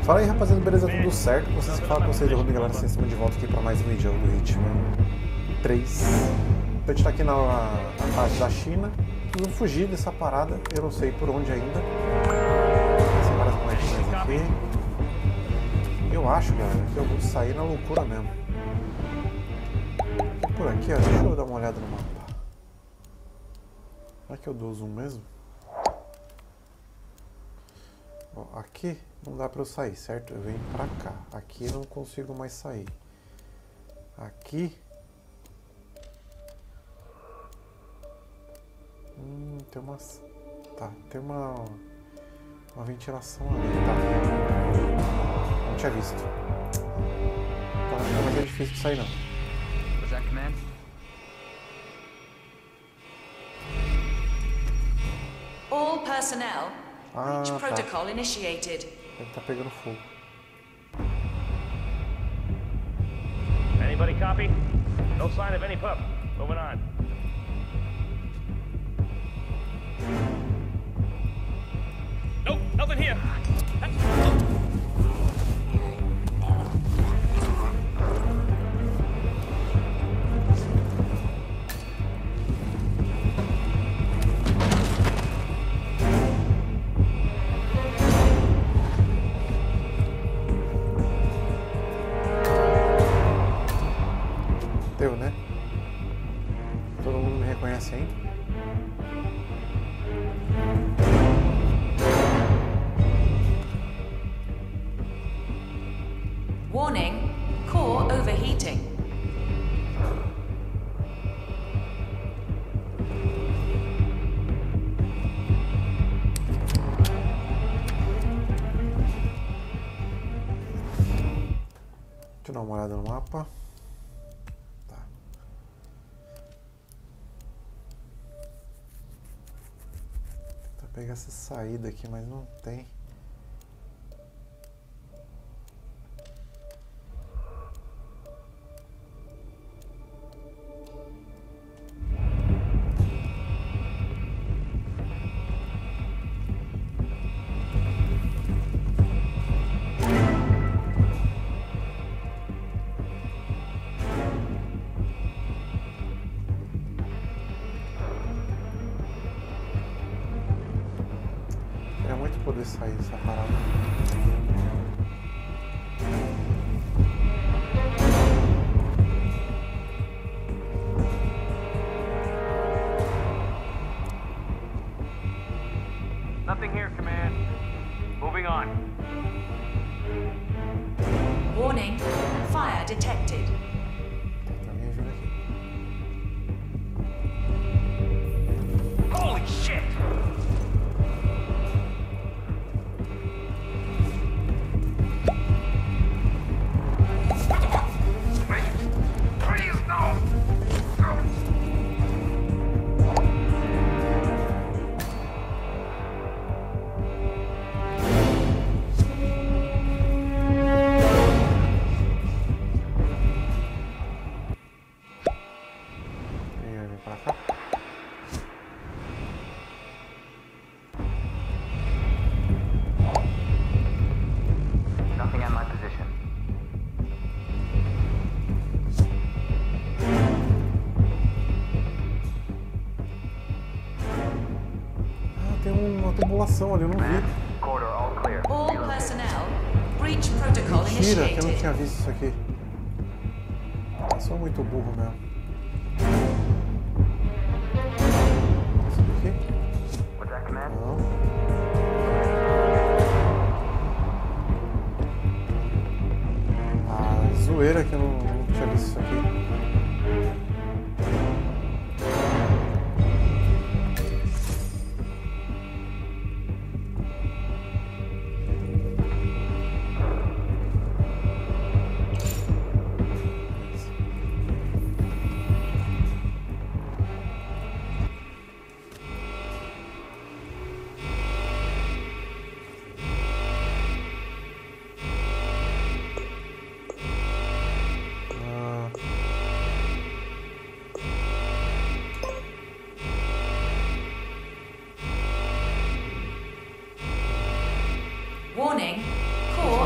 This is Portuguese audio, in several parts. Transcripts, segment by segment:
Fala aí, rapaziada, beleza? Tudo certo? Vocês falam com vocês, Rodrigo, galera, vocês estão de volta aqui para mais um vídeo do Hitman 3. A gente tá aqui na fase da China. Preciso fugir dessa parada, eu não sei por onde ainda. Tem várias moedinhas aqui. Eu acho, galera, que eu vou sair na loucura mesmo. E por aqui, ó, deixa eu dar uma olhada no mapa. Será que eu dou zoom mesmo? Ó, aqui não dá pra eu sair, certo? Eu venho pra cá. Aqui não consigo mais sair. Aqui... tem umas... Tá, tem uma ventilação ali, tá? Não tinha visto. Então não vai ser difícil de sair, não. Was that command? All personnel. Breach tá. protocol initiated. Ele tá pegando fogo. Anybody copy? No sign of any pup. Moving on. Nope, nothing here. Deu, né? Todo mundo me reconhece ainda? Warning, core overheating. Deixa eu dar uma olhada no mapa. Tá. Tentar pegar essa saída aqui, mas não tem. Queria muito poder sair dessa parada. Nothing here, command. Moving on. Warning, fire detected. Tem alguém vindo aqui. Holy shit! Please, no! Quem vai vir pra cá? Nothing on my position. Ah, tem uma tubulação ali, eu não vi. Corridor all clear. All personnel. Breach protocol Mentira, que eu não initiated. tinha visto isso aqui. Eu sou muito burro mesmo. Isso aqui? Was that command? Não. Ah, zoeira que eu não tinha visto isso aqui.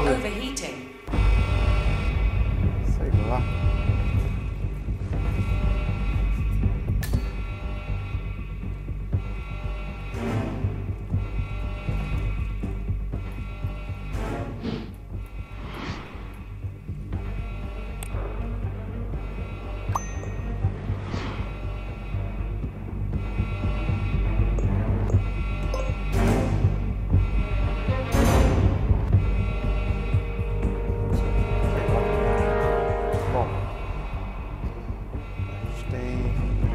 fazer? overheating. Sei lá. Bom, a gente tem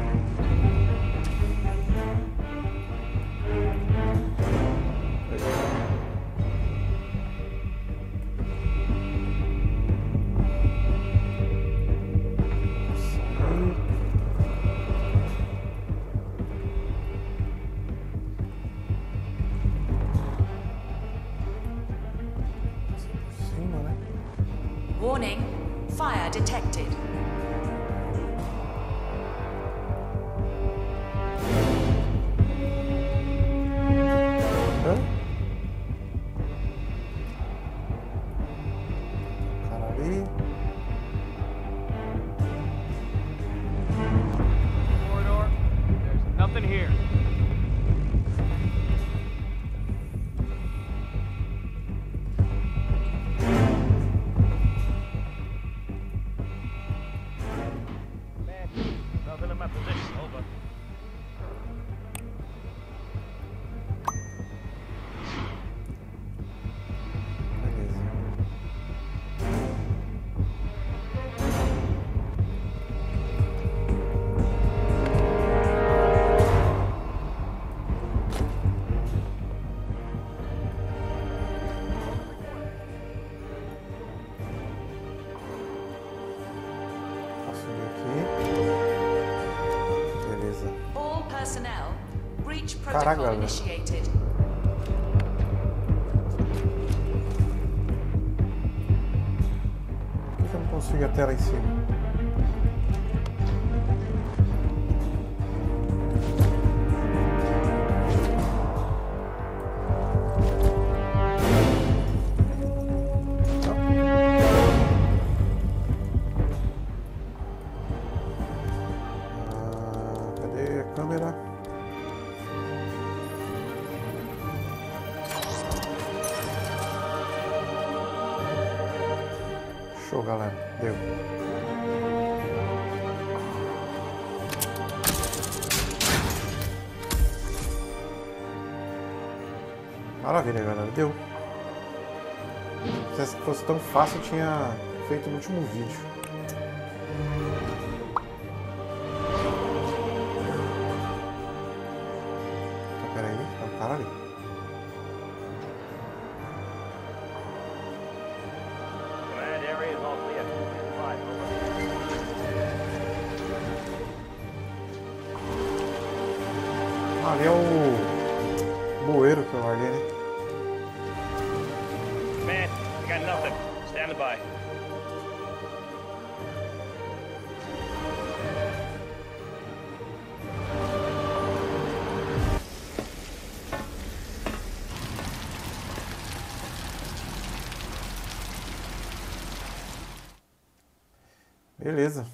cima, né? Warning, fire detected. Hã? Cara ali. Corridor. There's nothing here. Man, nothing in my position. Over. Beleza. Posso subir aqui. Beleza. All personnel, breach Caraca, protocol velho. initiated. Por que eu não consigo ir até lá em cima? Cadê a câmera? Show, galera. Deu. Maravilha, galera. Deu. Se fosse tão fácil, eu tinha feito no último vídeo. Então, peraí. Tá o cara ali. Command area is all clear. Stand by. Over. Ali é o bueiro que eu larguei, né? Man, I got nothing. Stand by. Beleza.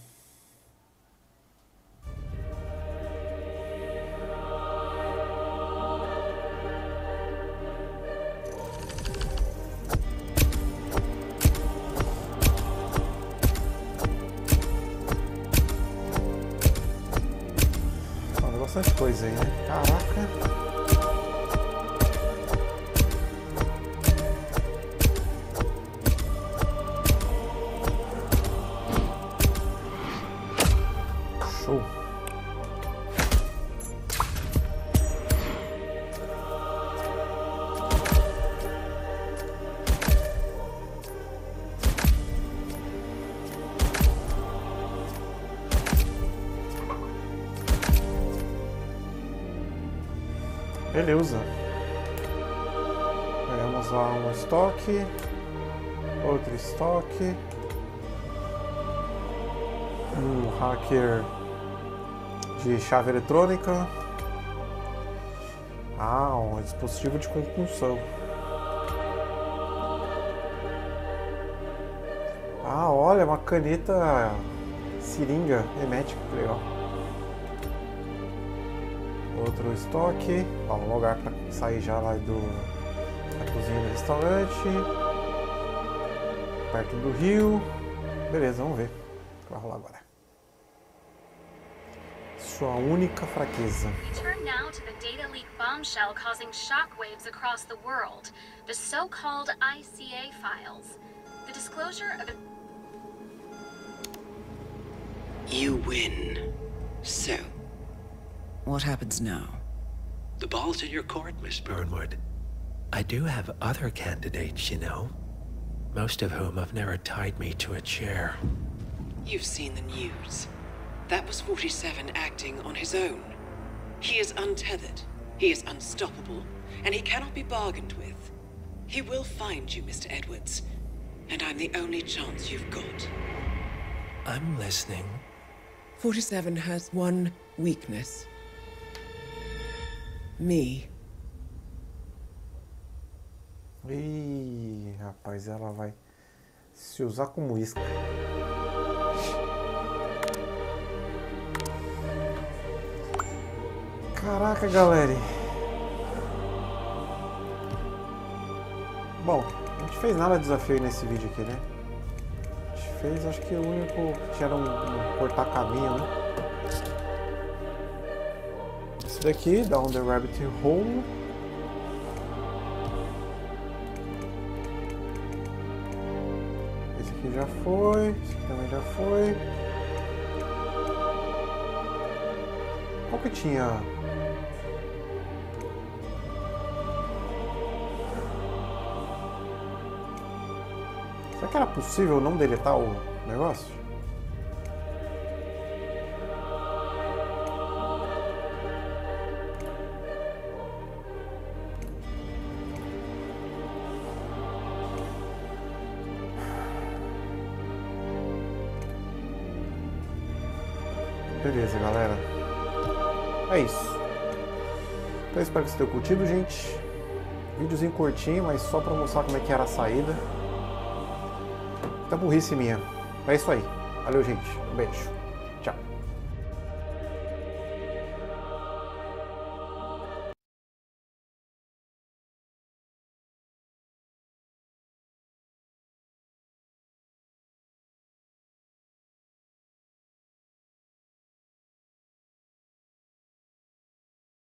Olha, bastante coisa aí, né? Caraca. Show. Beleza. Pegamos lá um estoque, outro estoque, um hacker de chave eletrônica. Ah, um dispositivo de compulsão. Ah, olha, uma caneta seringa hermética, que legal. Outro estoque. Ó, um lugar para sair já lá da cozinha do restaurante. Perto do rio. Beleza, vamos ver o que vai rolar agora. Sua única fraqueza. We turn now to the data leak bombshell causing shockwaves across the world. The so-called ICA files. The disclosure of... You win. So, What happens now? the ball's in your court, Miss Burnwood. I do have other candidates, you know. Most of whom have never tied me to a chair. You've seen the news. That was 47 acting on his own. He is untethered, he is unstoppable, and he cannot be bargained with. He will find you, Mr. Edwards, and I'm the only chance you've got. I'm listening. 47 has one weakness. Me. Ih, rapaz, ela vai se usar como isca. Caraca, galera. Bom, a gente fez nada de desafio aí nesse vídeo aqui, né? A gente fez, acho que o único que tinha um cortar caminho, né? Esse daqui, Down the Rabbit Hole. Esse aqui já foi, esse aqui também já foi. Qual que tinha? Será que era possível não deletar o negócio? Beleza, galera. É isso. Então eu espero que vocês tenham curtido, gente. Videozinho curtinho, mas só pra mostrar como é que era a saída. Tá burrice minha. É isso aí. Valeu, gente. Um beijo.